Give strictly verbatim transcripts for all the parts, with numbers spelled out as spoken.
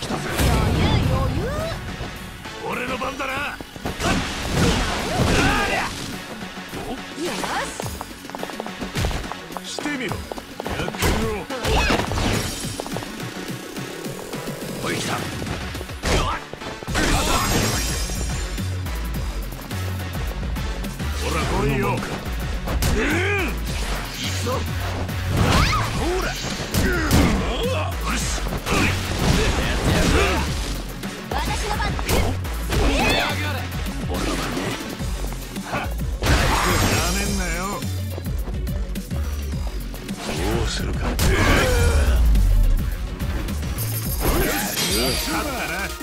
きたぜ。 余裕余裕。 俺の番だな。 よし。 してみろ。やってみろ。おい来た。ほら来いよ。うん。行くぞ。ほら。よし。 私の番。 俺の番ね。はっ。なめんなよ。どうするか。勝ったな。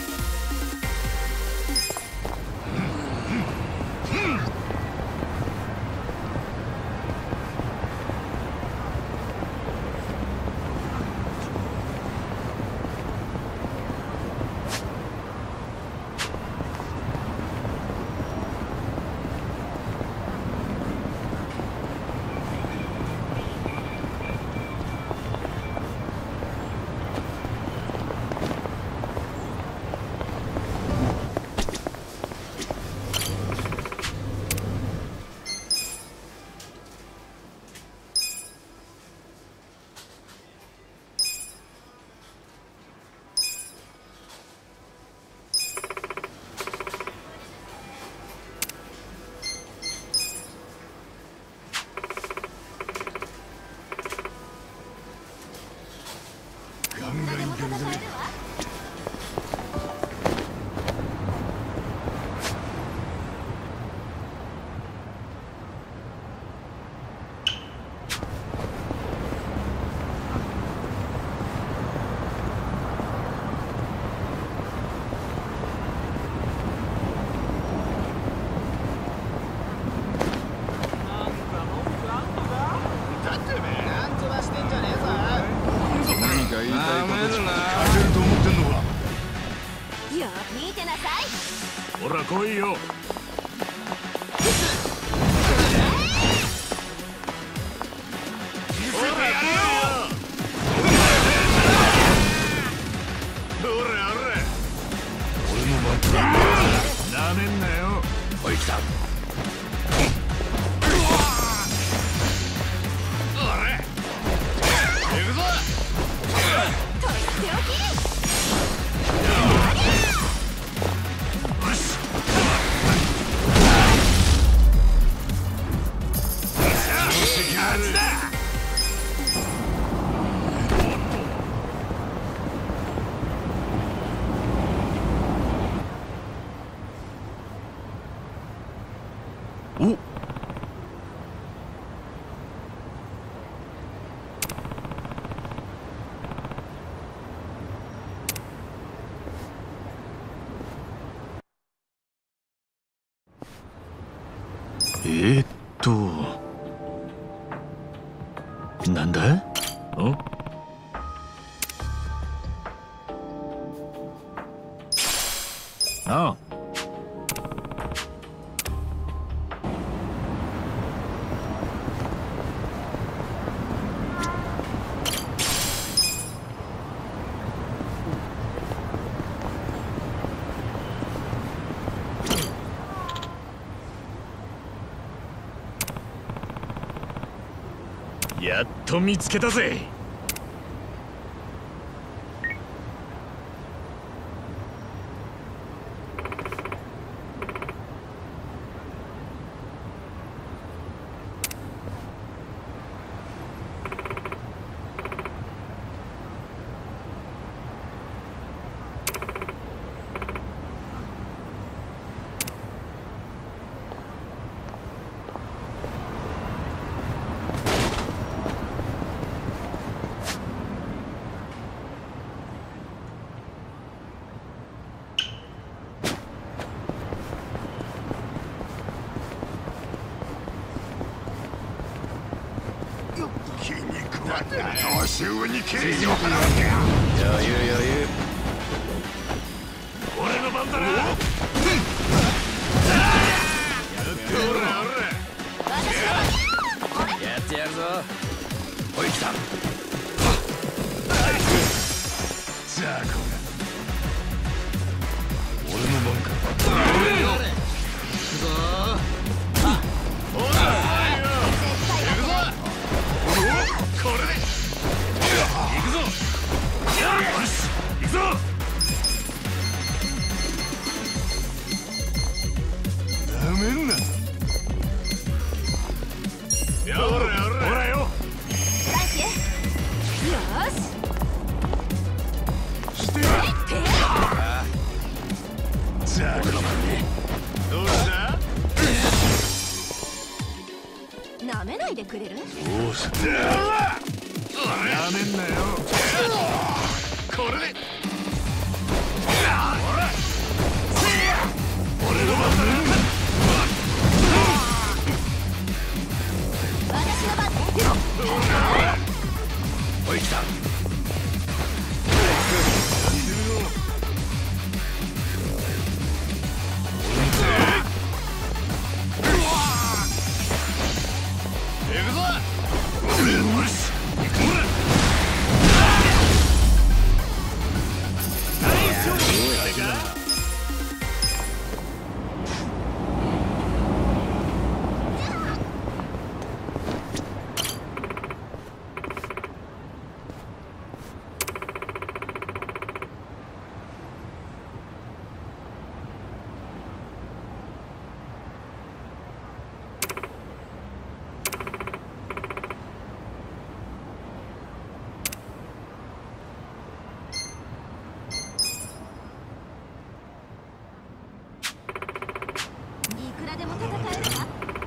見てなさい。 ほら来いよ。なめんなよ。おい来た。おれ行くぞ。 とっておき。 お。えーっとなんだ？ん？ああ。やっと見つけたぜ。 同州に敬意を払うけや。 余裕余裕。俺の番だな。やってやるぞ。おい来た。ザコがなめないでくれる？ どうする？やめんなよ。これで俺の番だ。 私の番。 おい来た。 いくらでも戦えるわ。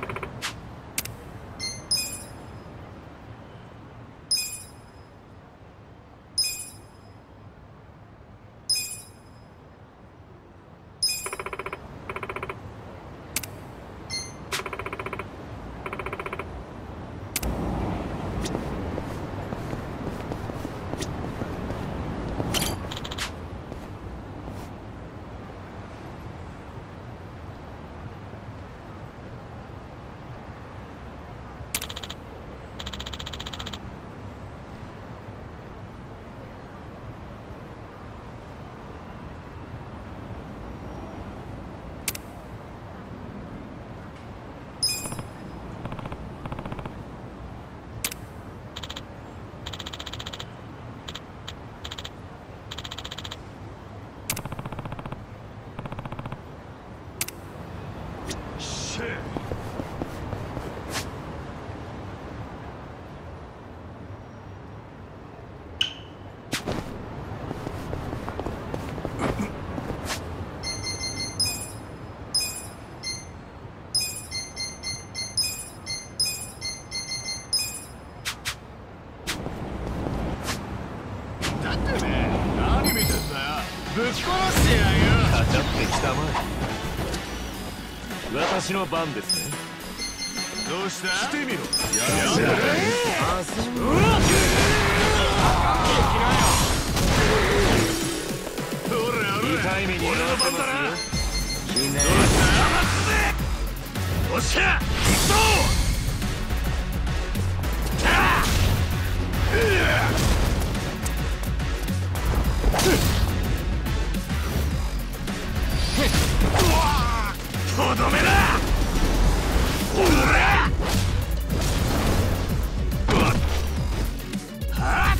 ぶっ殺してやるよ。 かかってきたまえ。私の番ですね。 どうした？ 来てみろ。やるぜ。 あそう。 ほらほら。 痛い目に俺の番だな。 どうした？ おっしゃ。行くぞ。とどめだ。おら。はっ。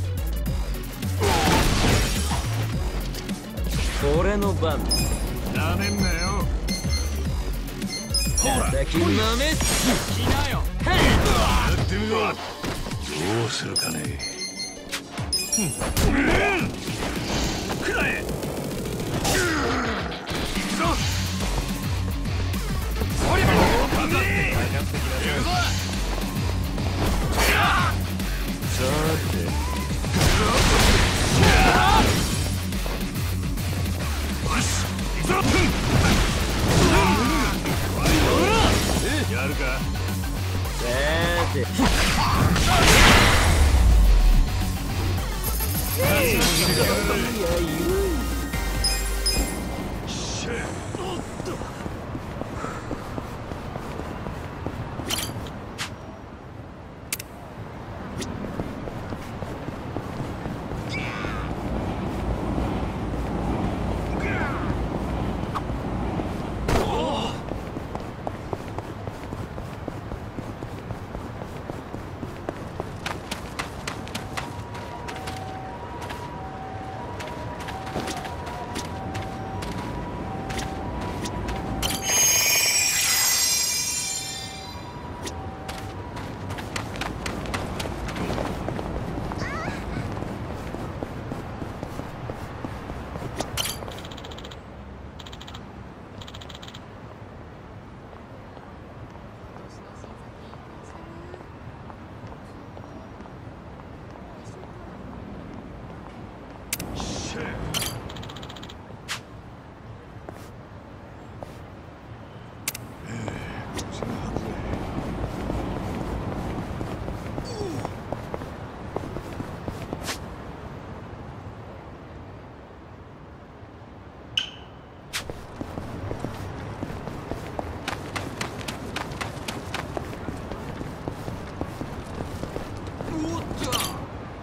俺の番。 なめんなよ。ほら。 先なめすきなよ。 やってみろ。どうするかね。うん。くらえ。やるか。 さて。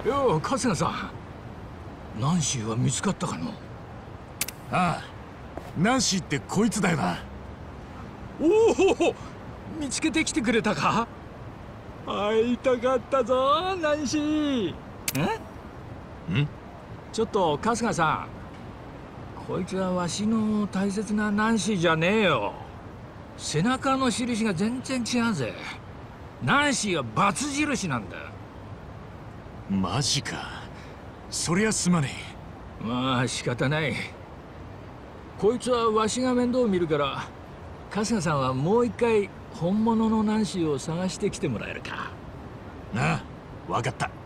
よう春日さん、ナンシーは見つかったかの？ ああ、ナンシーってこいつだよな。 おお、見つけてきてくれたか？会いたかったぞナンシー。え？ん？ちょっと春日さん、こいつはわしの大切なナンシーじゃねえよ。背中の印が全然違うぜ。ナンシーはバツ印なんだ。 マジか。そりゃすまねえ。まあ仕方ない。こいつはわしが面倒見るから、春日さんはもう一回本物のナンシーを探してきてもらえるか。 なあ、分かった。